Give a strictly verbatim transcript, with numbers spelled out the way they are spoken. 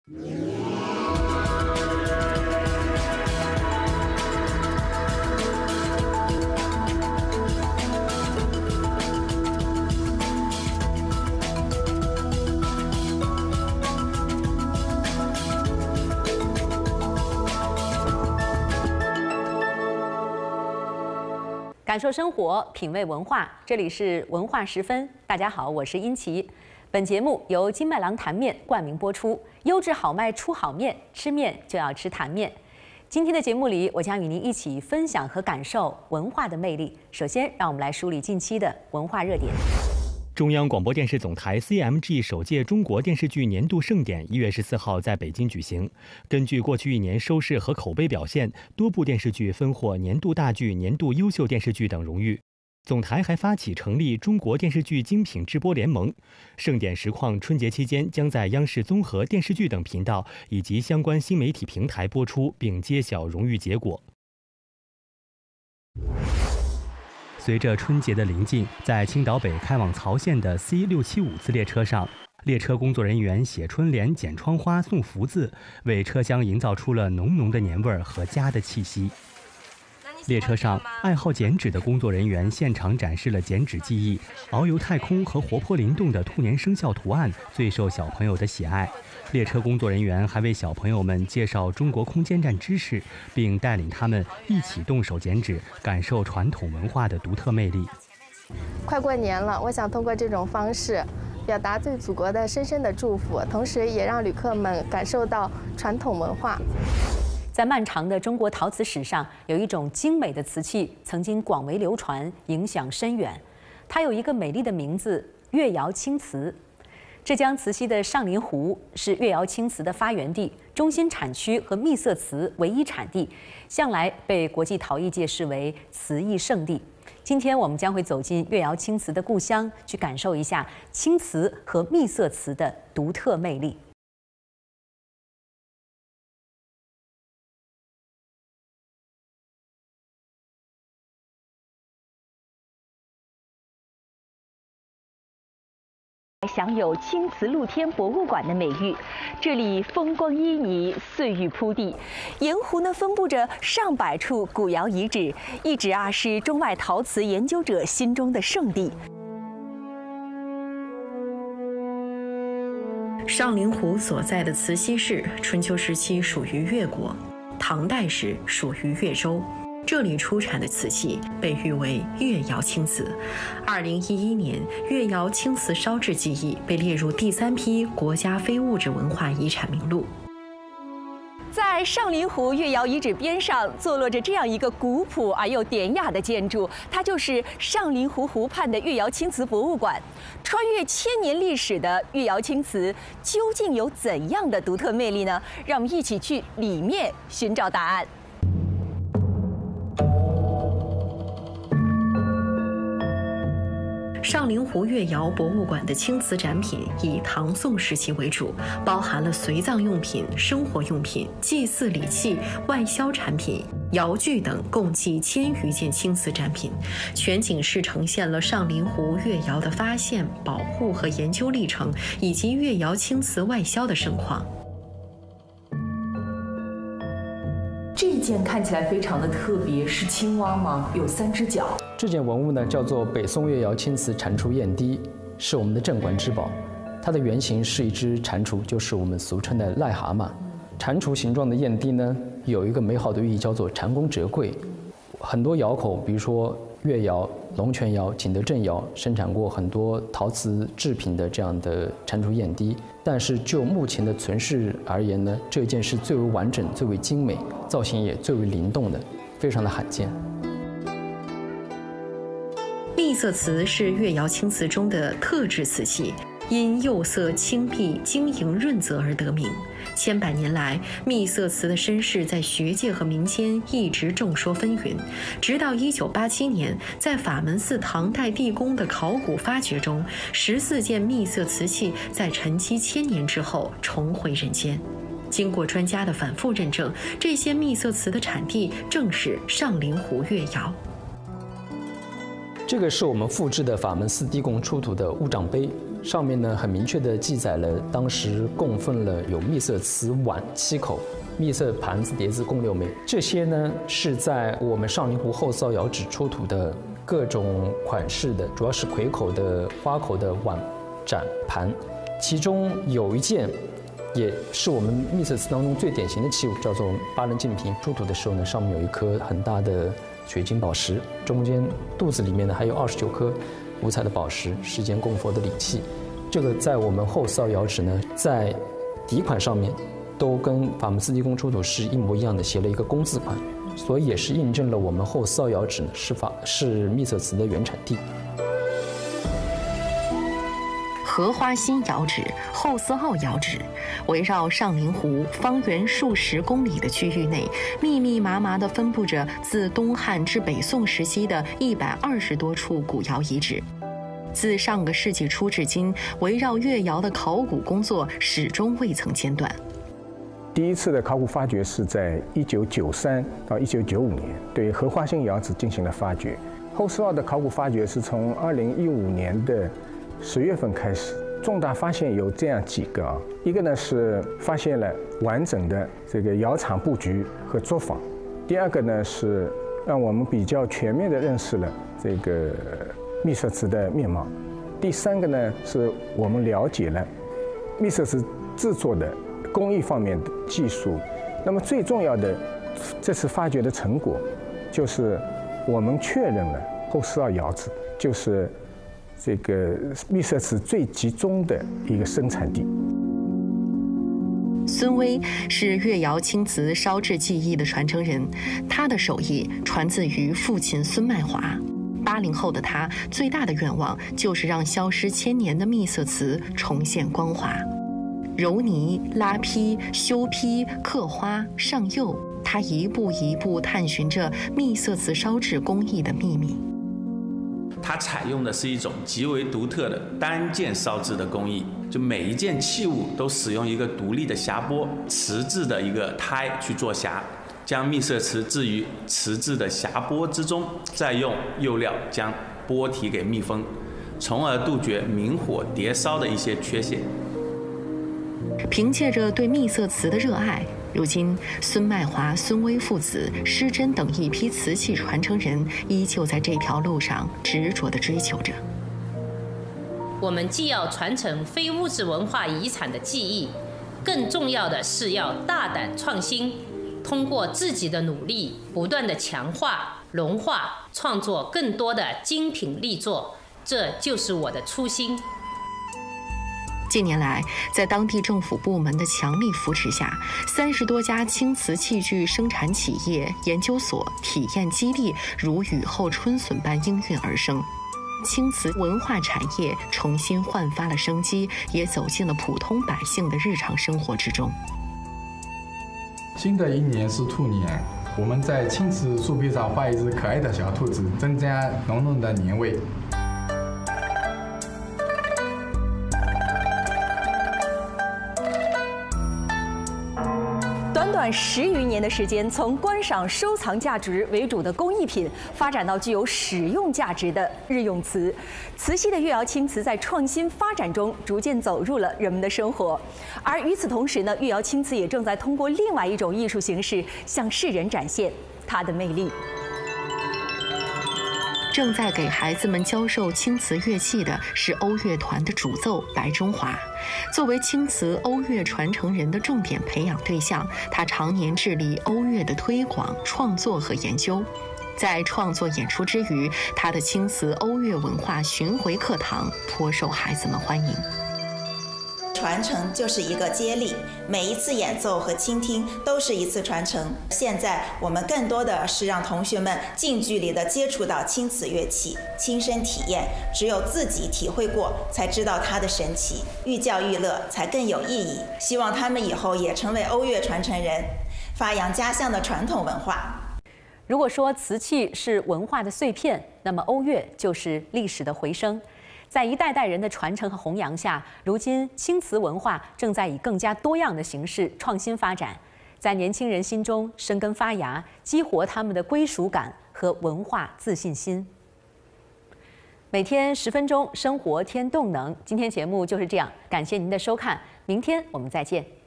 感受生活，品味文化，这里是文化十分。大家好，我是殷琪。本节目由金麦郎坛面冠名播出，优质好卖出好面，吃面就要吃坛面。今天的节目里，我将与您一起分享和感受文化的魅力。首先，让我们来梳理近期的文化热点。 中央广播电视总台 C M G 首届中国电视剧年度盛典一月十四号在北京举行。根据过去一年收视和口碑表现，多部电视剧分获年度大剧、年度优秀电视剧等荣誉。总台还发起成立中国电视剧精品直播联盟。盛典实况春节期间将在央视综合电视剧等频道以及相关新媒体平台播出，并揭晓荣誉结果。随着春节的临近，在青岛北开往曹县的 C 六七五次列车上，列车工作人员写春联、剪窗花、送福字，为车厢营造出了浓浓的年味儿和家的气息。列车上，爱好剪纸的工作人员现场展示了剪纸技艺，遨游太空和活泼灵动的兔年生肖图案最受小朋友的喜爱。列车工作人员还为小朋友们介绍中国空间站知识，并带领他们一起动手剪纸，感受传统文化的独特魅力。 快过年了，我想通过这种方式表达对祖国的深深的祝福，同时也让旅客们感受到传统文化。 在漫长的中国陶瓷史上，有一种精美的瓷器曾经广为流传，影响深远。它有一个美丽的名字——越窑青瓷。浙江慈溪的上林湖是越窑青瓷的发源地，中心产区和秘色瓷唯一产地，向来被国际陶艺界视为瓷艺圣地。今天我们将会走进越窑青瓷的故乡，去感受一下青瓷和秘色瓷的独特魅力。 享有青瓷露天博物馆的美誉，这里风光旖旎，岁月铺地。盐湖呢分布着上百处古窑遗址，一直啊是中外陶瓷研究者心中的圣地。 上林湖所在的慈溪市，春秋时期属于越国，唐代时属于越州。这里出产的瓷器被誉为越窑青瓷。二零一一年，越窑青瓷烧制技艺被列入第三批国家非物质文化遗产名录。 在上林湖越窑遗址边上，坐落着这样一个古朴而又典雅的建筑，它就是上林湖湖畔的越窑青瓷博物馆。穿越千年历史的越窑青瓷，究竟有怎样的独特魅力呢？让我们一起去里面寻找答案。 上林湖越窑博物馆的青瓷展品以唐宋时期为主，包含了随葬用品、生活用品、祭祀礼器、外销产品、窑具等，共计千余件青瓷展品。全景式呈现了上林湖越窑的发现、保护和研究历程，以及越窑青瓷外销的盛况。 这一件看起来非常的特别，是青蛙吗？有三只脚。 这件文物呢，叫做北宋越窑青瓷蟾蜍砚滴，是我们的镇馆之宝。它的原型是一只蟾蜍，就是我们俗称的癞蛤蟆。蟾蜍形状的砚滴呢，有一个美好的寓意，叫做蟾宫折桂。很多窑口，比如说越窑、龙泉窑、景德镇窑，生产过很多陶瓷制品的这样的蟾蜍砚滴。但是就目前的存世而言呢，这件是最为完整、最为精美，造型也最为灵动的，非常的罕见。 秘色瓷是越窑青瓷中的特制瓷器，因釉色青碧、晶莹润泽而得名。千百年来，秘色瓷的身世在学界和民间一直众说纷纭，直到一九八七年，在法门寺唐代地宫的考古发掘中，十四件秘色瓷器在沉积千年之后重回人间。经过专家的反复认证，这些秘色瓷的产地正是上林湖越窑。 这个是我们复制的法门寺地宫出土的物长杯， 上面呢很明确地记载了当时供奉了有秘色瓷碗七口，秘色盘子碟子共六枚。这些呢是在我们上林湖后烧窑址出土的各种款式的，主要是魁口的、花口的碗、盏、盘，其中有一件。也是我们秘色瓷当中最典型的器物，叫做八棱镜瓶。出土的时候呢，上面有一颗很大的水晶宝石，中间肚子里面呢还有二十九颗五彩的宝石，世间供佛的礼器。这个在我们后烧窑址呢，在底款上面都跟法门寺地宫出土是一模一样的，写了一个工字款，所以也是印证了我们后烧窑址呢是法是秘色瓷的原产地。 荷花新窑址、后思澳窑址，围绕上林湖方圆数十公里的区域内，密密麻麻地分布着自东汉至北宋时期的一百二十多处古窑遗址。自上个世纪初至今，围绕越窑的考古工作始终未曾间断。 第一次的考古发掘是在一九九三到一九九五年，对荷花新窑址进行了发掘。后思澳的考古发掘是从二零一五年的十月份开始，重大发现有这样几个啊，一个呢是发现了完整的这个窑厂布局和作坊，第二个呢是让我们比较全面的认识了这个秘色瓷的面貌，第三个呢是我们了解了秘色瓷制作的工艺方面的技术。那么最重要的这次发掘的成果，就是我们确认了后思澳窑址就是这个秘色瓷最集中的一个生产地。 孙威是越窑青瓷烧制技艺的传承人，他的手艺传自于父亲孙迈华。八零后的他最大的愿望就是让消失千年的秘色瓷重现光华。揉泥、拉坯、修坯、刻花、上釉，他一步一步探寻着秘色瓷烧制工艺的秘密。 它采用的是一种极为独特的单件烧制的工艺，就每一件器物都使用一个独立的匣钵，瓷质的一个胎去做匣，将秘色瓷置于瓷质的匣钵之中，再用釉料将钵体给密封，从而杜绝明火碟烧的一些缺陷。 凭借着对秘色瓷的热爱，如今孙迈华、孙威父子、施珍等一批瓷器传承人依旧在这条路上执着地追求着。 我们既要传承非物质文化遗产的技艺，更重要的是要大胆创新，通过自己的努力，不断地强化、融化，创作更多的精品力作，这就是我的初心。 近年来，在当地政府部门的强力扶持下，三十多家青瓷器具生产企业、研究所、体验基地如雨后春笋般应运而生，青瓷文化产业重新焕发了生机，也走进了普通百姓的日常生活之中。 新的一年是兔年，我们在青瓷树坯上画一只可爱的小兔子，增加浓浓的年味。 短短十余年的时间，从观赏收藏价值为主的工艺品，发展到具有使用价值的日用瓷。瓷系的越窑青瓷在创新发展中逐渐走入了人们的生活，而与此同时呢，越窑青瓷也正在通过另外一种艺术形式向世人展现它的魅力。 正在给孩子们教授青瓷乐器的是欧乐团的主奏白中华。作为青瓷欧乐传承人的重点培养对象，他常年致力欧乐的推广、创作和研究。在创作演出之余，他的青瓷欧乐文化巡回课堂颇受孩子们欢迎。 传承就是一个接力，每一次演奏和倾听都是一次传承。现在我们更多的是让同学们近距离地接触到青瓷乐器，亲身体验，只有自己体会过，才知道它的神奇。寓教于乐才更有意义。希望他们以后也成为欧乐传承人，发扬家乡的传统文化。 如果说瓷器是文化的碎片，那么欧乐就是历史的回声。在一代代人的传承和弘扬下，如今青瓷文化正在以更加多样的形式创新发展，在年轻人心中生根发芽，激活他们的归属感和文化自信心。 每天十分钟，生活添动能。今天节目就是这样，感谢您的收看，明天我们再见。